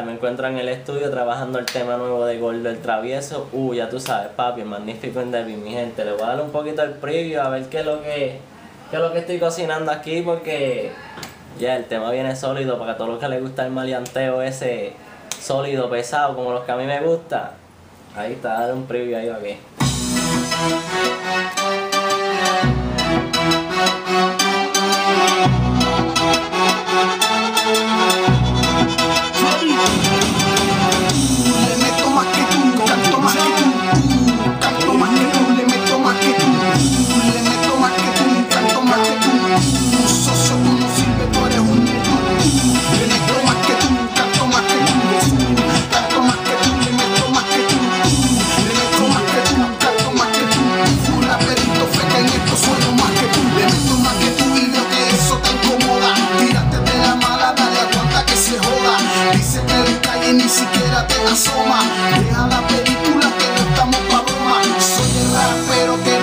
me encuentro en el estudio trabajando el tema nuevo de Gordo el Travieso. Ya tú sabes, papi, el magnífico Endeavor, mi gente. Le voy a dar un poquito el preview a ver qué es lo que estoy cocinando aquí, porque ya el tema viene sólido para todos los que les gusta el maleanteo ese sólido, pesado, como los que a mí me gusta. Ahí está, dale un preview ahí para que. Ni siquiera te asoma, deja la película que no estamos pa' broma. Soy el rapero que